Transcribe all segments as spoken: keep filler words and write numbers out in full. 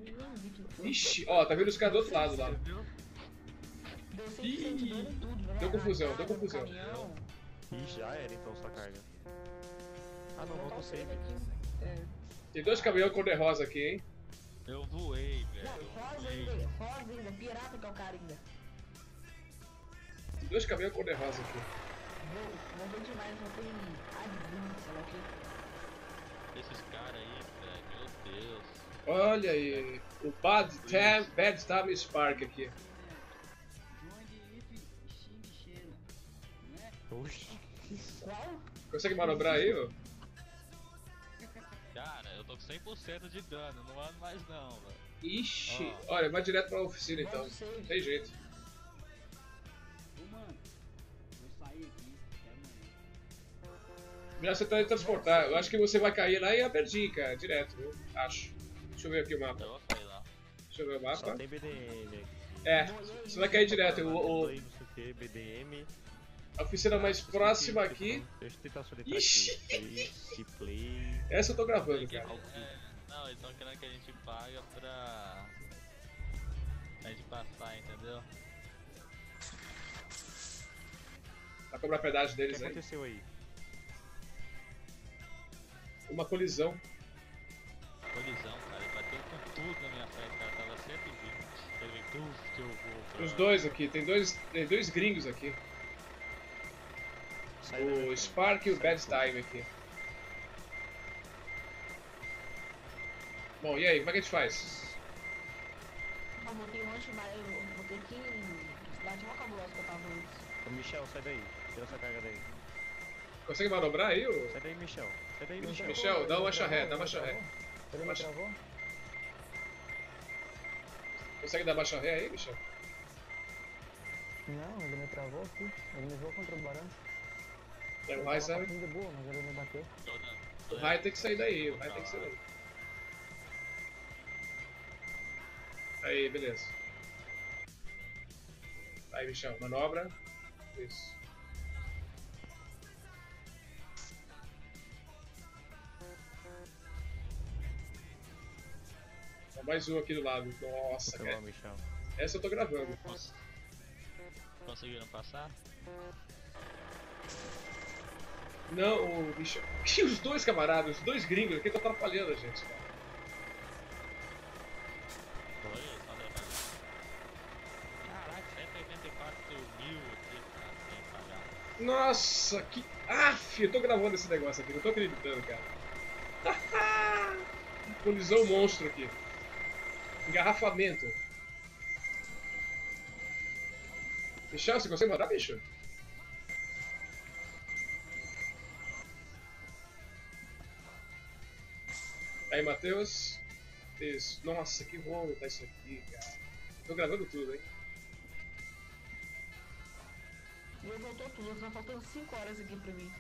Ixi, ó, tá vendo os caras do outro lado lá. Ih, deu confusão, deu confusão. Ih, já era então sua carga. Ah não, volta o save. Tem dois caminhões cor-de-rosa aqui, hein? Eu voei, velho. Rosa ainda, rosa ainda, pirata que é o cara ainda. Tem dois caminhões cor-de-rosa aqui. Vou, vou ver demais, não tem adivinho, sei lá o que. Esses caras aí, velho, meu Deus. Olha aí, o Bad Tam, Bad Time Spark aqui. Oxi. Qual? Consegue manobrar aí, ó? Cara, eu tô com cem por cento de dano, não ando mais não, velho. Ixi, Ó. olha, vai direto pra oficina então. Não tem jeito. Ô, mano, eu saí aqui, até amanhã. Melhor você teletransportar. Eu acho que você vai cair lá em Aberdeen, cara, direto, viu? Acho. Deixa eu ver aqui o mapa. Eu vou sair lá. Deixa eu ver o Só mapa. tem B D M aqui. É, você vai cair direto. O, o- Play, não sei o que, B D M. a oficina mais próxima aqui. Deixa eu tentar soletrar Ixi. aqui. Face, play. Essa eu tô gravando, cara. É, não, eles estão querendo que a gente paga pra a gente passar, entendeu? Vai cobrar pedágio O que deles aí. aconteceu aí? Uma colisão. Colisão, cara, ele bateu com tudo na minha frente, cara, tava cento e vinte. Ele veio, tuf, que eu vou pra... Os dois aqui, tem dois, tem dois gringos aqui. Sai O daí. Spark e o Bad Time aqui. Bom, e aí, como é que a gente faz? Eu botei um lanche, mas eu vou ter que ir lá de uma cabulosa que eu tava antes. Ô, Michel, sai daí. Tira essa carga daí. Consegue manobrar aí, ô? Sai daí, Michel. Sai daí, Michel. Michel, dá uma marcha ré, dá uma marcha ré. Ele me travou? Consegue dar marcha ré aí, Michel? Não, ele me travou aqui. Ele me jogou contra o barão. É, o Eu Rai tava sabe. passando de boa, mas ele me bateu. Tô dando- O tô Rai dando- tem que sair daí, o Rai tem que sair daí. Aí, beleza. Aí, Michel, manobra. Isso. Ó, mais um aqui do lado. Nossa, Tá cara. bom, Michel. Essa eu tô gravando. Cons- Conseguiram passar? Não, o Michel. Ih, os dois camaradas, os dois gringos aqui estão atrapalhando a gente, cara. Foi, só levando. Caraca, cento e oitenta e quatro mil aqui, cara, sem pagar. Nossa, que. Aff, eu tô gravando esse negócio aqui, não tô acreditando, cara. Colisão monstro aqui. Engarrafamento. Michel, você consegue mandar, bicho? Aí, Matheus. Isso. Nossa, que rolo tá isso aqui, cara. Tô gravando tudo, hein? E eu voltou tudo, só faltando cinco horas aqui pra mim.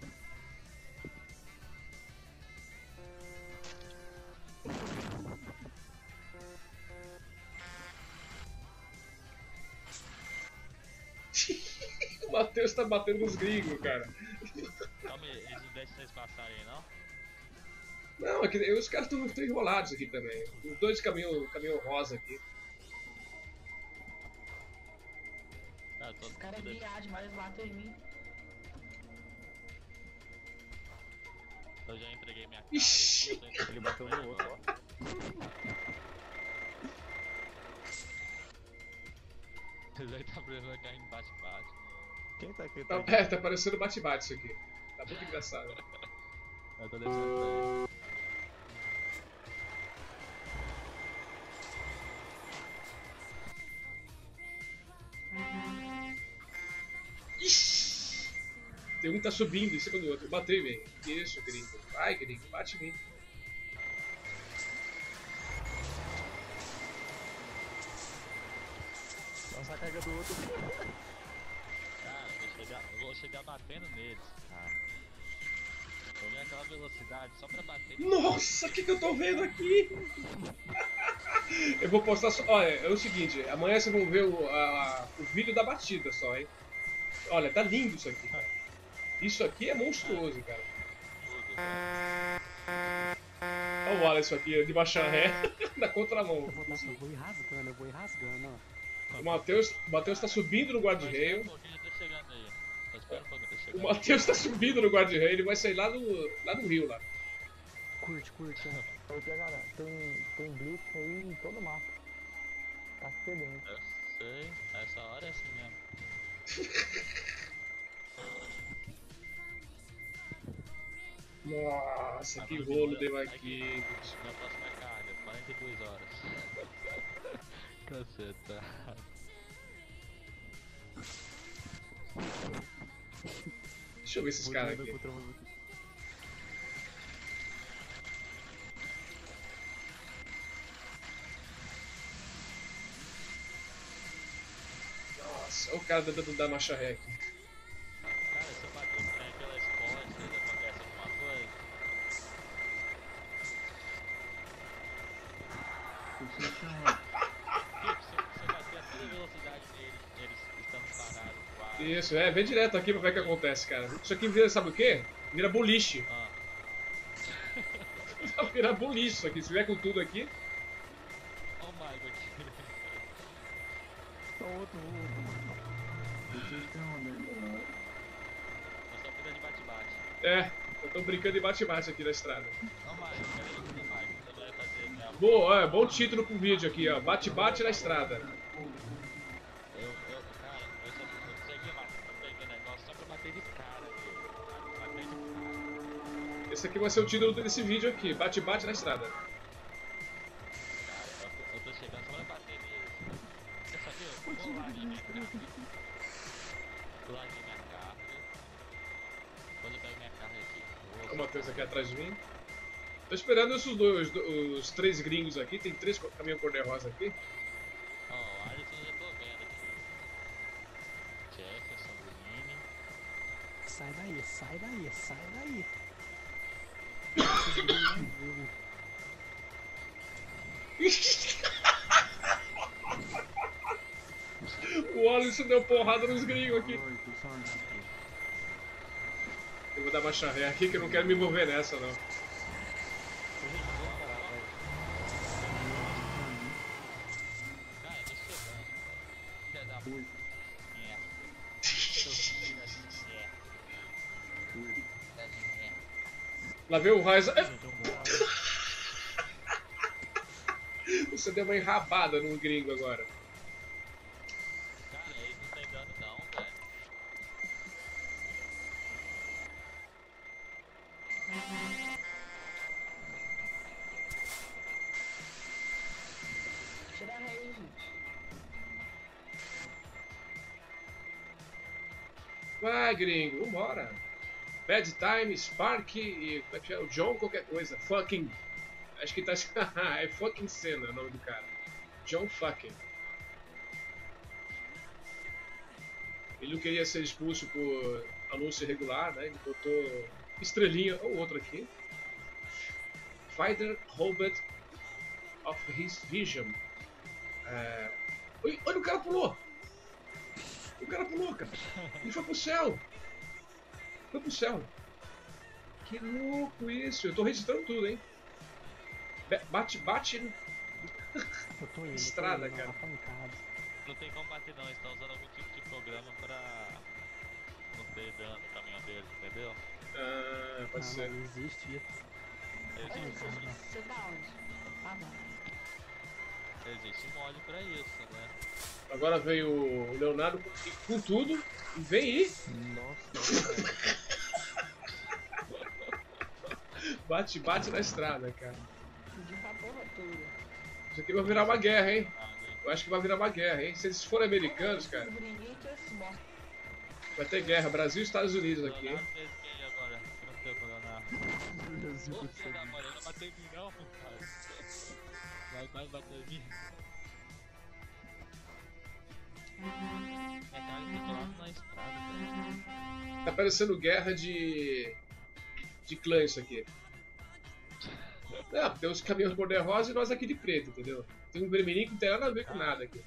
O Matheus tá batendo nos gringos, cara. Calma aí, eles não deixam vocês passarem aí, não? Não, é que os caras estão enrolados aqui também. Os dois caminhão, caminhão rosa aqui. Cara, tô Esse cara é tudo aqui. viagem, mas eles bateram em mim. Eu já entreguei minha carga Ixi. aqui. eu tô Ele bateu no outro, ó. Ele aí tá precisando cair em bate-bate. Quem tá aqui? Tá, é, tá parecendo bate-bate isso aqui. Tá muito engraçado. Eu tô descendo pra ele. Ixi! Tem um que tá subindo em cima do outro. Bateu em mim. Isso, gringo. Vai, gringo, bate em mim. Nossa, a carga do outro. Cara, eu vou chegar, eu vou chegar batendo neles, cara. Eu venho aquela velocidade só pra bater. Nossa, o que, que eu tô vendo aqui? Eu vou postar só. Olha, é o seguinte: amanhã vocês vão ver o, a- o vídeo da batida só, hein? Olha, tá lindo isso aqui, cara. Isso aqui é monstruoso, cara. Tudo. Olha o Wallace aqui, de baixar ré, na contramão. Eu vou, eu vou ir rasgando, eu vou ir rasgando, ó. O Matheus, o Matheus tá subindo no Mas guarda-reio. espera um pouquinho, eu tô chegando aí. Mas espera um pouquinho, eu tô O chegando. Matheus tá subindo no guarda-reio, ele vai sair lá no, lá no rio lá. Curte, curte, ó. Ô, galera, tem, tem blitz aí em todo o mapa. Tá fedendo. Eu sei, essa hora é assim mesmo. Nossa, que rolo deu aqui. Minha próxima carga, quarenta e duas horas. Caceta. Deixa eu ver esses caras aqui. Nossa, olha o cara tentando dar marcha ré aqui. Cara, se eu bater o trem pelas costas, acontece alguma coisa? Tipo, se, se eu bater a toda velocidade neles, eles estão parados, quase. Isso, é, vem direto aqui pra ver o que acontece, cara. Isso aqui vira, sabe o quê? Vira boliche. Ah, Vira boliche isso aqui. Se vier com tudo aqui. oh my god. Só outro, Nós estamos cuidando de bate-bate. É, eu tô brincando de bate-bate aqui na estrada. Não mais, eu quero ir no mais. Você vai fazer minha. Boa, é, bom título pro vídeo aqui, ó. Bate-bate na estrada. Eu, eu, cara, eu só eu consegui matar, eu peguei o negócio só pra bater de cara, velho. Bater de cara. Esse aqui vai ser o título desse vídeo aqui. Bate-bate na estrada. Cara, eu, eu tô chegando só pra bater neles. Quer saber? Eu vou lá em minha carga. Vou lá em minha carga. Depois eu pego minha carga aqui. Olha o Matheus aqui atrás de mim. Tô esperando esses dois, os, os três gringos aqui. Tem três caminhão cor-de-rosa aqui. Ó, o Alisson eu já tô vendo aqui. Jefferson, Brunini. sai daí, sai daí, sai daí. Esses gringos não viu. O Alisson deu porrada nos gringos aqui. Eu vou dar marcha ré aqui que eu não quero me envolver nessa, não. Cara, eu tô chegando. Filha da puta. É. É. É. Lá vem o Raiza. Você deu uma enrabada no gringo agora. Cara, eles não tem dano não, velho. Tira a raiz, gente. Vai, gringo, vambora. Bad Time, Spark e como é que é? O John qualquer coisa. Fucking. Acho que tá. É fucking Senna o nome do cara. John fucking. Ele não queria ser expulso por anúncio irregular, né? Ele botou estrelinha ou outro aqui. Fighter robbed of his vision. É... Oi, olha, o cara pulou! O cara pulou, cara! Ele foi pro céu! Foi pro céu! Que louco isso! Eu tô registrando tudo, hein? Bate, bate no... Eu tô indo, Estrada, eu tô indo, cara. uma pancada. Não tem como bater não, eles estão usando algum tipo de programa pra não ter dano no caminhão deles, entendeu? Ah, pode Ah, ser. não existe isso. Existe, Você você tá onde? Ah, não. existe mod pra isso, né? Agora veio o Leonardo com, com tudo e vem aí. Nossa, Bate, bate na estrada, cara. De pra porra toda. Isso aqui vai virar uma guerra, hein? Ah, né? Eu acho que vai virar uma guerra, hein? Se eles forem americanos, cara, Os gringuitos morrem. vai ter guerra. Brasil e Estados Unidos aqui, hein? Leonardo fez o que aí agora? Que não deu pro Leonardo. Ô, filho da mãe, não bateu em mim não, rapaz. Vai quase bater em mim. Minha cara ficou lá na estrada, velho. Tá parecendo guerra de. de clã isso aqui. Não, tem os caminhões cor-de-rosa e nós aqui de preto, entendeu? Tem um vermelhinho que não tem nada a ver com nada aqui.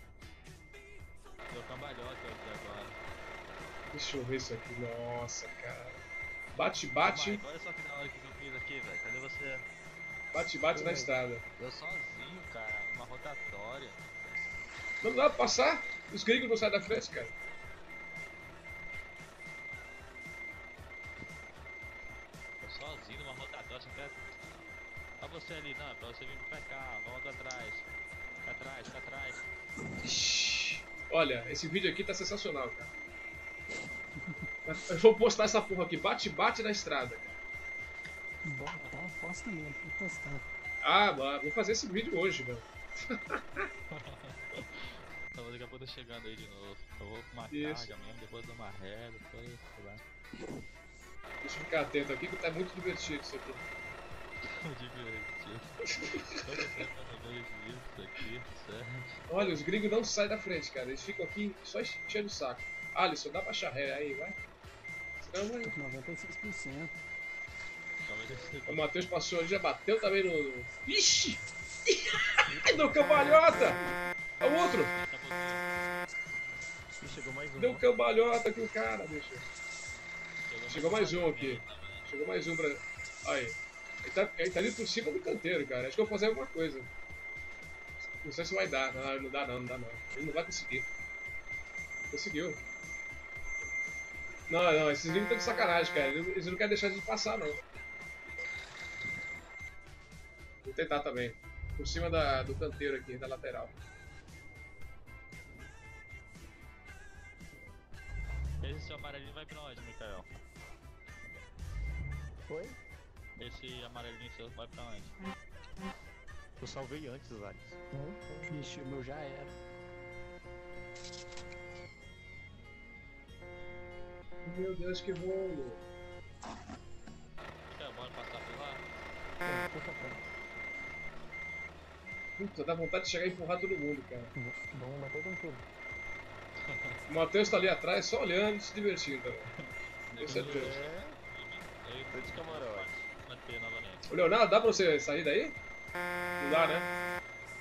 Deu cambalhota aqui agora. Deixa eu ver isso aqui. Nossa, cara. Bate, bate. Mike, olha só que da hora que eu fiz aqui, velho. Cadê você? Bate, bate na estrada. Eu sozinho, cara, numa rotatória. Não dá pra passar? Os gringos não saem da frente, cara. Eu sozinho numa rotatória, você quer... Pra você ali, não, pra você vir pra cá, volta atrás. Pra trás, pra trás. Ixi. Olha, esse vídeo aqui tá sensacional, cara. Eu vou postar essa porra aqui. Bate, bate na estrada, cara. Bora, tá, posta mesmo, vou postar. Ah, mano, vou fazer esse vídeo hoje, mano. Então daqui a pouco eu tô chegando aí de novo. Eu vou com uma Isso. carga mesmo, depois dou uma ré, depois, sei lá. Deixa eu ficar atento aqui que tá muito divertido isso aqui. Divertido. Tô tentando ver isso aqui, sério. Olha, os gringos não saem da frente, cara. Eles ficam aqui só enchendo o saco. Alisson, dá pra achar ré aí, vai. Senão vai. Tô com noventa e seis por cento. Talvez eu seja. O Matheus passou ali, já bateu também no. no- Ixi! Deu cambalhota! É o outro! Ih, chegou mais um. Deu ó. cambalhota aqui o cara, bicho. Chegou mais um aqui. Chegou mais um pra. Aí. Ele tá, ele tá ali por cima do canteiro, cara. Acho que eu vou fazer alguma coisa. Não sei se vai dar. Não, não dá não, não dá não. Ele não vai conseguir. Conseguiu. Não, não, esses gringos estão de sacanagem, cara. Eles eles não querem deixar a gente passar, não. Vou tentar também. Por cima da, do canteiro aqui, da lateral. Esse seu amarelinho vai pra onde, Mikael? Foi? Esse amarelinho seu vai pra onde? Eu salvei antes, Alex. Hum, Vixe, o meu já era. Meu Deus, que rolo. Mikael, bora passar por lá? É, tô pra frente. Puta, dá vontade de chegar e empurrar todo mundo, cara. V- Vamos bater com tudo. O Matheus tá ali atrás, só olhando e se divertindo também. Tenho certeza. É, Eu tô de camarote. manter novamente. Ô Leonardo, dá pra você sair daí? Não dá, né?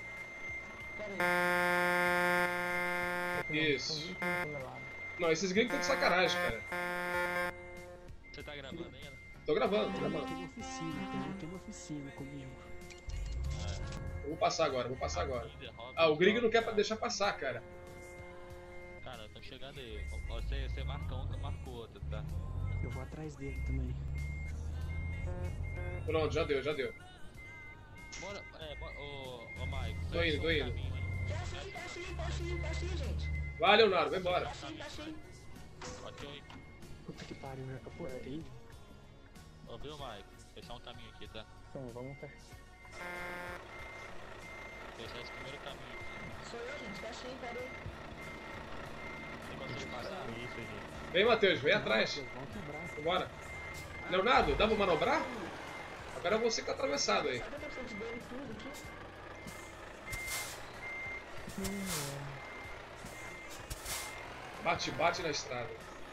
Tô com Isso. vinte toneladas. Não, esses gringos estão de sacanagem, cara. Você tá gravando ainda? Tô gravando, tô Tem gravando. uma oficina, tem, tem uma oficina comigo. Eu vou passar agora, vou passar agora. Derrota, Ah, o gringo não quer cara. deixar passar, cara. Cara, tô chegando aí. Você, você marca um, eu marco o outro, tá? Eu vou atrás dele também. Pronto, já deu, já deu. Bora, é, bora, ô, ô Mike. Tô segue indo, só tô um indo. caminho aí. Tá assim, tá assim, tá assim, tá assim, gente. Vai, Leonardo, vai embora. Tá assim, tá assim. Ok. Puta que pariu, já capotei. Ouviu, Mike? Fechar um caminho aqui, tá? Então, vamos fechar. Fechar esse primeiro caminho aqui. Sou eu, gente. Tá assim, peraí. Você consegue passar? Isso, gente. Vem, Matheus, vem atrás. Vamos quebrar. Vambora. Leonardo, dá pra manobrar? Agora você que tá atravessado aí. Sabe a frente dele tudo aqui? Bate, bate na estrada.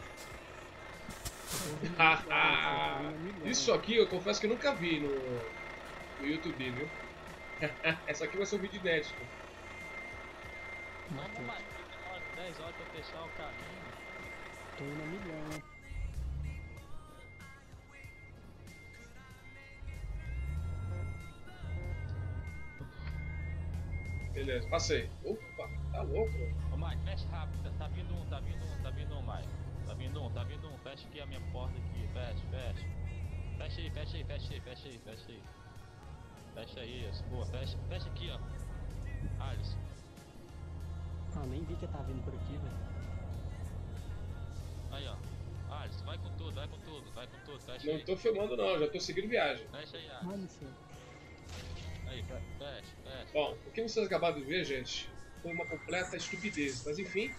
Isso aqui eu confesso que eu nunca vi no, no YouTube, viu? Essa aqui vai ser um vídeo inédito. Vamos, Mike. Demora dez horas pra fechar o caminho. Tô indo a milhão. Beleza, passei. Opa, tá louco. Ô Mike, fecha rápido. Tá, tá vindo um, tá vindo um, tá vindo um, Mike. Tá vindo um, tá vindo um. Fecha aqui a minha porta aqui. Fecha, fecha. Fecha aí, fecha aí, fecha aí, fecha aí, fecha aí. Fecha aí, isso. Boa, fecha. Fecha aqui, ó. Alisson. Ah, nem vi que tá vindo por aqui, velho. Aí, ó. Alisson, vai com tudo, vai com tudo, vai com tudo. Fecha Não aí. tô filmando não, já tô seguindo viagem. Fecha aí, Alisson. Olha isso. Aí, fecha, fecha. Bom, o que vocês acabaram de ver, gente, foi uma completa estupidez. Mas enfim,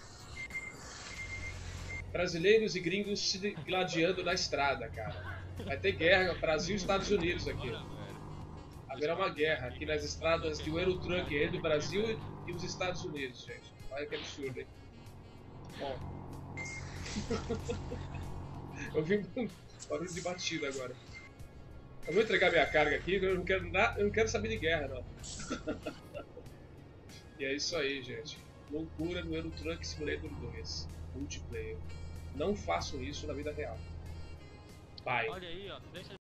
brasileiros e gringos se gladiando na estrada, cara. Vai ter guerra, Brasil e Estados Unidos aqui. Bora, velho. Haverá uma guerra aqui nas estradas de Eurotruck entre o Brasil e os Estados Unidos, gente. Olha que absurdo, hein? Bom. Eu vi um barulho de batida agora. Eu vou entregar minha carga aqui, eu não quero, na... eu não quero saber de guerra, não. E é isso aí, gente. Loucura no Eurotruck Simulator dois. Multiplayer. Não façam isso na vida real. Bye. Olha aí, ó. Deixa